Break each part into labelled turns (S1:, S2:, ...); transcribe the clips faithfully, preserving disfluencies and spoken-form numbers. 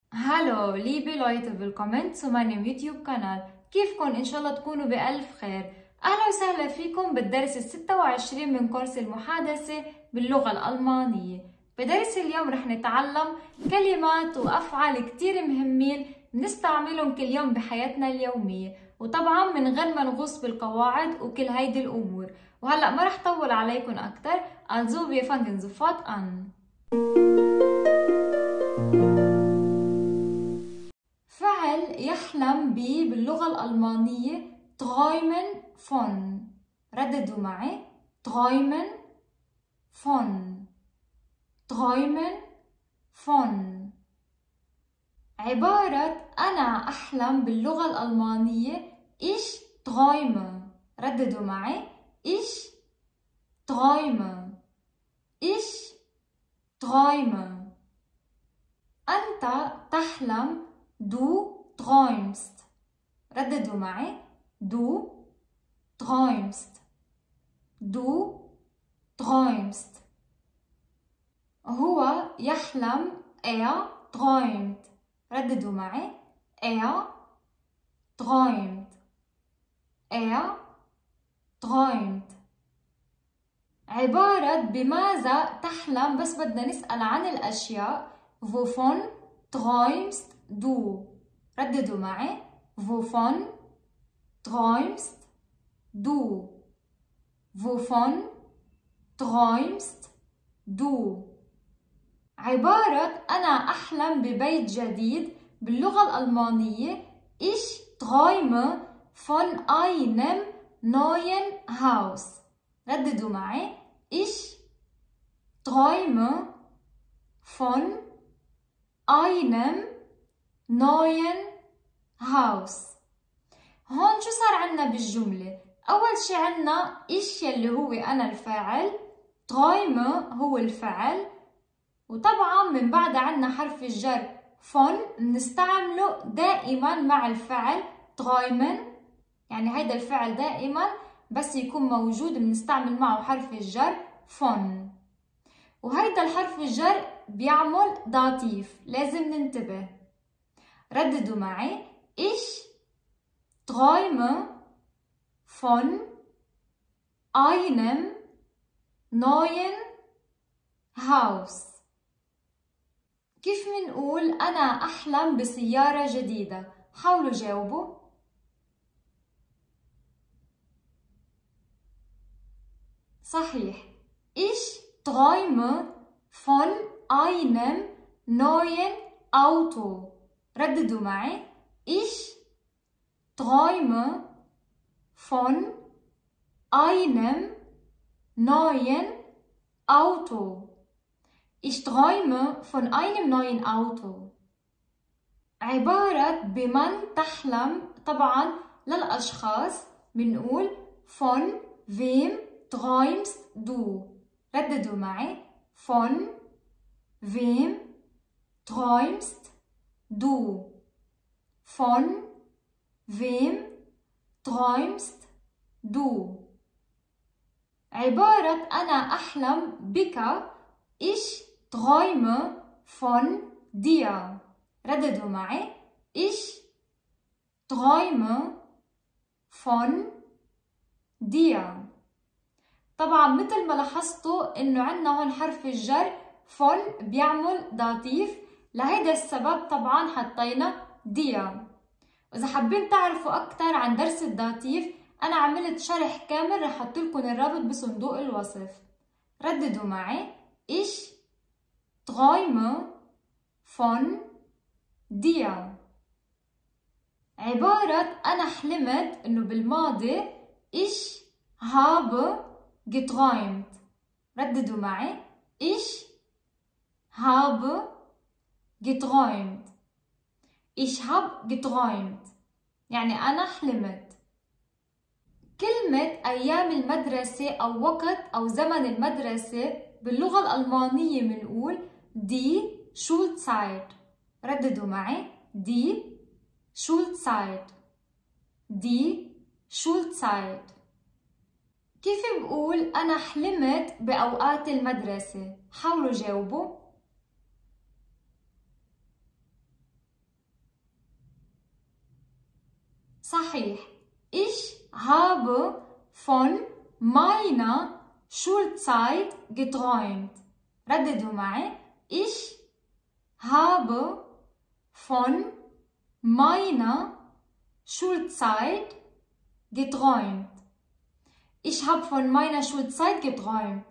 S1: هالو liebe Leute, willkommen zu meinem YouTube-Kanal. كيفكن؟ إن شاء الله تكونوا بألف خير. أهلا وسهلا فيكم بالدرس الستة وعشرين من كورس المحادثة باللغة الألمانية. بدرس اليوم رح نتعلم كلمات وأفعال كتير مهمين بنستعملهم كل يوم بحياتنا اليومية، وطبعا من غير ما نغوص بالقواعد وكل هيدي الأمور. وهلأ ما رح طول عليكم أكتر. Also wir fangen sofort an. فعل يحلم بي باللغة الألمانية träumen von. رددوا معي träumen von träumen von. عبارة أنا أحلم باللغة الألمانية ich träume. رددوا معي ich träume ich träume. أنت تحلم du träumst. رددوا معي du träumst du träumst. هو يحلم er träumt. رددوا معي er träumt er träumt. عبارة بماذا تحلم، بس بدنا نسأل عن الأشياء. wovon träumst du. رددوا معي wovon träumst du wovon träumst du. عبارة أنا أحلم ببيت جديد باللغة الألمانية ich träume von einem neuen Haus. رددوا معي ich träume von einem neuen Haus. هون شو صار عنا بالجملة؟ أول شي عنا إيش يلي هو أنا الفاعل، träume هو الفعل، وطبعا من بعد عنا حرف الجر von بنستعمله دائما مع الفعل träumen. يعني هيدا الفعل دائما بس يكون موجود بنستعمل معه حرف الجر von. وهيدا الحرف الجر بيعمل داتيف، لازم ننتبه. رددوا معي ich träume von einem neuen Haus. كيف منقول أنا أحلم بسيارة جديدة؟ حاولوا جاوبوا. صحيح ich träume von einem neuen Auto. رددوا معي ich träume von einem neuen Auto. ich träume von einem neuen Auto. عبارة بمن تحلم طبعا للأشخاص بنقول von wem träumst du. رددوا معي von wem träumst du von wem träumst du. عبارة أنا أحلم بك ich träume von dir. رددوا معي ich träume von dir. طبعا مثل ما لاحظتوا انه عندنا هون حرف الجر von بيعمل داتيف، لهيدا السبب طبعا حطينا ديا. واذا حابين تعرفوا اكثر عن درس الداتيف انا عملت شرح كامل رح احط لكم الرابط بصندوق الوصف. رددوا معي ich träume von dir. عبارة أنا حلمت إنه بالماضي ich habe geträumt. رددوا معي ich habe geträumt ich habe geträumt يعني أنا حلمت. كلمة أيام المدرسة أو وقت أو زمن المدرسة باللغة الألمانية بنقول die Schulzeit. رددوا معي die Schulzeit die Schulzeit. كيف بقول أنا حلمت بأوقات المدرسة؟ حاولوا جاوبوا. صحيح. Ich habe von meiner Schulzeit geträumt. رددوا معي. Ich habe von meiner Schulzeit geträumt. Ich habe von meiner Schulzeit geträumt.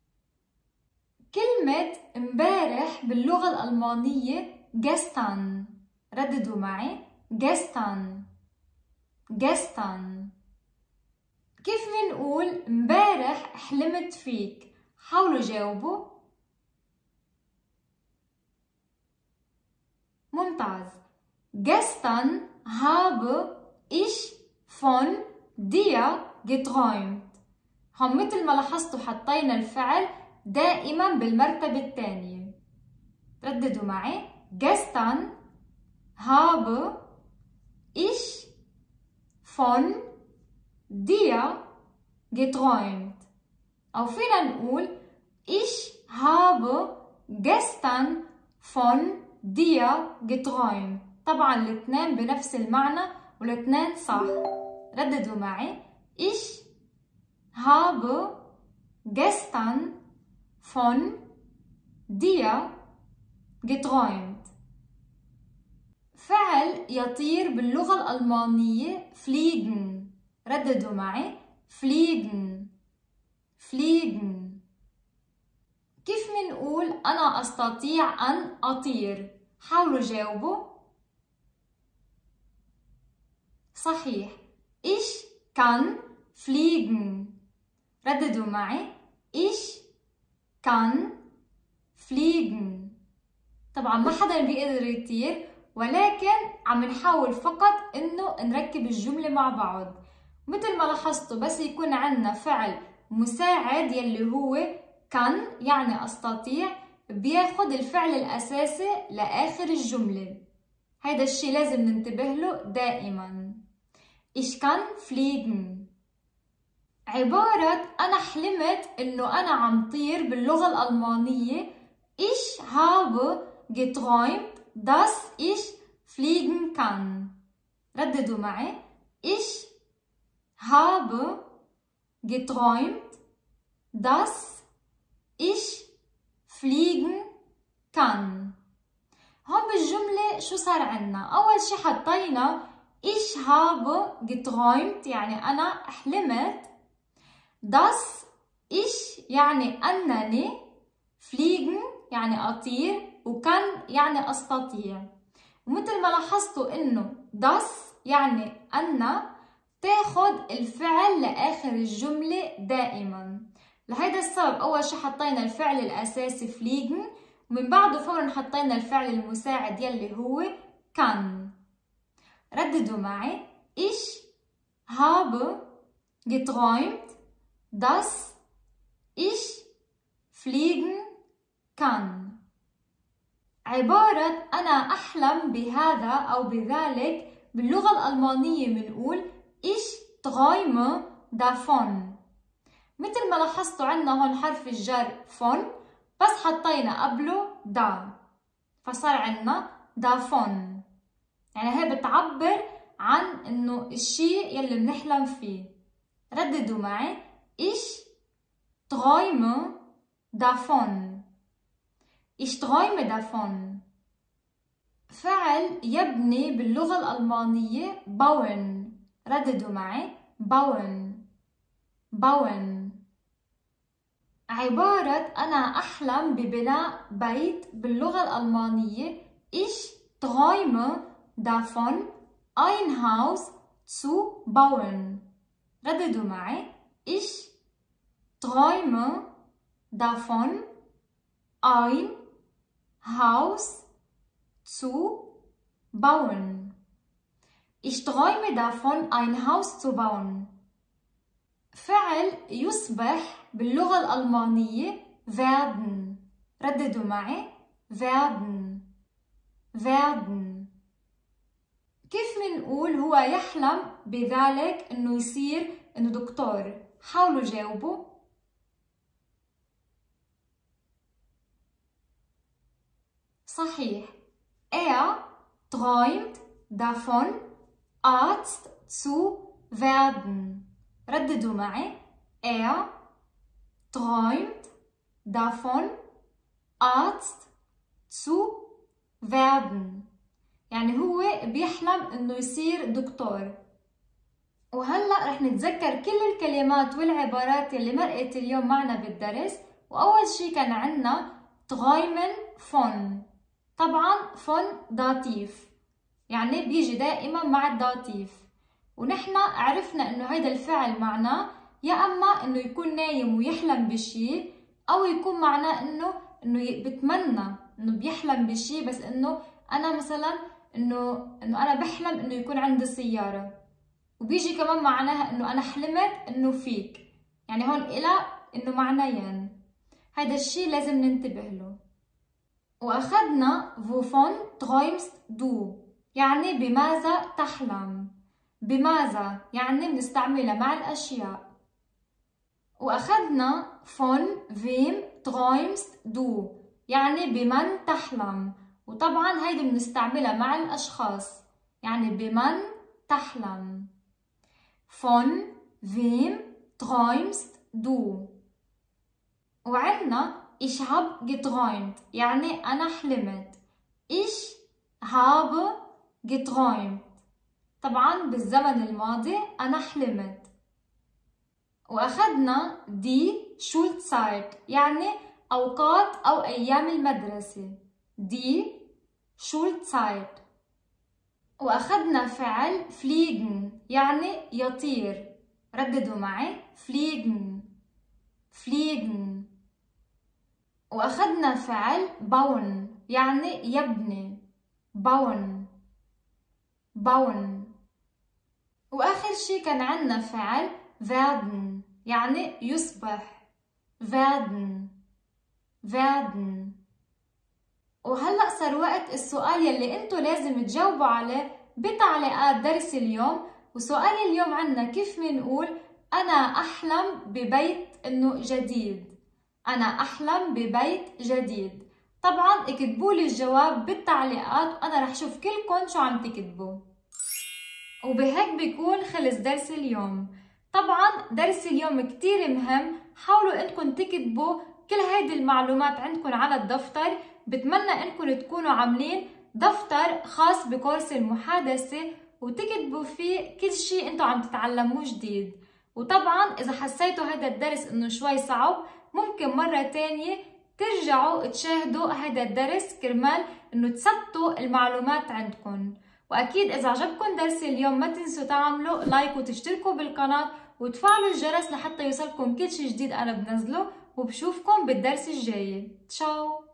S1: كلمة امبارح باللغة الألمانية gestern. رددوا معي. gestern gestern. كيف منقول امبارح حلمت فيك؟ حاولوا جاوبوا. ممتاز. Gestern habe ich von dir geträumt. هم مثل ما لاحظتوا حطينا الفعل دائما بالمرتبة الثانية. رددوا معي. Gestern habe ich von dir geträumt. أو فينا نقول ich habe gestern von dir geträumt. طبعا الاثنين بنفس المعنى والاثنين صح. رددوا معي. ich habe gestern von dir geträumt. فعل يطير باللغة الألمانية fliegen. رددوا معي. fliegen fliegen. كيف منقول أنا أستطيع أن أطير؟ حاولوا جاوبوا. صحيح. ich kann fliegen. رددوا معي. ich kann fliegen. طبعا ما حدا بيقدر يطير، ولكن عم نحاول فقط انه نركب الجملة مع بعض. مثل ما لاحظتوا بس يكون عندنا فعل مساعد يلي هو كان يعني استطيع، بياخد الفعل الاساسي لاخر الجملة. هيدا الشي لازم ننتبه له دائما. ich kann fliegen. عبارة أنا حلمت إنه أنا عم طير باللغة الألمانية ich habe geträumt dass ich fliegen kann. رددوا معي. ich habe geträumt dass ich fliegen kann. هون بالجملة شو صار عنا؟ أول شي حطينا ich habe geträumt يعني أنا حلمت، dass ich يعني أنني، fliegen يعني أطير، وكان يعني أستطيع. ومثل ما لاحظتوا إنه das يعني أن تاخد الفعل لآخر الجملة دائما. لهيدا السبب أول شي حطينا الفعل الأساسي fliegen، ومن بعده فورا حطينا الفعل المساعد يلي هو kann. رددوا معي. ich habe geträumt dass ich fliegen kann. عبارة أنا أحلم بهذا أو بذلك باللغة الألمانية بنقول ich träume davon. مثل ما لاحظتوا عندنا هون حرف الجر von، بس حطينا قبله دا فصار عندنا davon. يعني هي بتعبر عن إنه الشيء يلي بنحلم فيه. رددوا معي. ich träume davon. ich träume davon. فعل يبني باللغة الألمانية bauen. رددوا معي. bauen bauen. عبارة أنا أحلم ببناء بيت باللغة الألمانية ich träume davon ein Haus zu bauen. رددوا معي. ich träume davon ein Haus zu bauen. ich träume davon ein Haus zu bauen. فعل يصبح باللغة الألمانية werden. رددوا معي. werden werden. كيف منقول هو يحلم بذلك إنه يصير إنه دكتور؟ حاولوا جاوبوا. صحيح. er träumt davon Arzt zu werden. رددوا معي. Er träumt davon, Arzt zu werden. يعني هو بيحلم انه يصير دكتور. وهلأ رح نتذكر كل الكلمات والعبارات اللي مرقت اليوم معنا بالدرس. وأول شي كان عنا träumen von. طبعا von داتيف، يعني بيجي دائما مع الداتيف. ونحن عرفنا انه هيدا الفعل معناه يا اما انه يكون نايم ويحلم بشي، او يكون معناه انه انه بتمنى انه بيحلم بشي، بس انه انا مثلا انه انه انا بحلم انه يكون عندي سيارة. وبيجي كمان معناها انه انا حلمت انه فيك، يعني هون إلى انه معنيين. هيدا الشي لازم ننتبه له. واخذنا wovon träumst du، يعني بماذا تحلم. بماذا يعني بنستعملها مع الاشياء. واخذنا von wem träumst du، يعني بمن تحلم. وطبعا هيدي بنستعملها مع الاشخاص، يعني بمن تحلم. von wem träumst du. وعندنا ich hab geträumt، يعني أنا حلمت. ich habe geträumt، طبعا بالزمن الماضي أنا حلمت. وأخذنا die Schulzeit، يعني أوقات أو أيام المدرسة. die Schulzeit. وأخذنا فعل fliegen، يعني يطير. رددوا معي. fliegen fliegen. وأخذنا فعل bauen، يعني يبني. bauen bauen. وآخر شي كان عنا فعل werden، يعني يصبح. werden werden. وهلأ صار وقت السؤال يلي انتو لازم تجاوبوا عليه بتعليقات درس اليوم. وسؤال اليوم عنا كيف منقول أنا أحلم ببيت إنه جديد. أنا أحلم ببيت جديد. طبعا اكتبوا لي الجواب بالتعليقات وأنا رح شوف كلكم شو عم تكتبوا. وبهيك بيكون خلص درس اليوم. طبعا درس اليوم كتير مهم، حاولوا انكم تكتبوا كل هيدي المعلومات عندكم على الدفتر. بتمنى انكم تكونوا عاملين دفتر خاص بكورس المحادثة وتكتبوا فيه كل شيء انتم عم تتعلموه جديد. وطبعا اذا حسيتوا هذا الدرس انه شوي صعب، ممكن مرة تانية ترجعوا تشاهدوا هذا الدرس كرمال انه تثبتوا المعلومات عندكم. واكيد اذا عجبكم درس اليوم ما تنسوا تعملوا لايك وتشتركوا بالقناة وتفعلوا الجرس لحتى يوصلكم كل شيء جديد انا بنزله. وبشوفكم بالدرس الجاي. تشاو.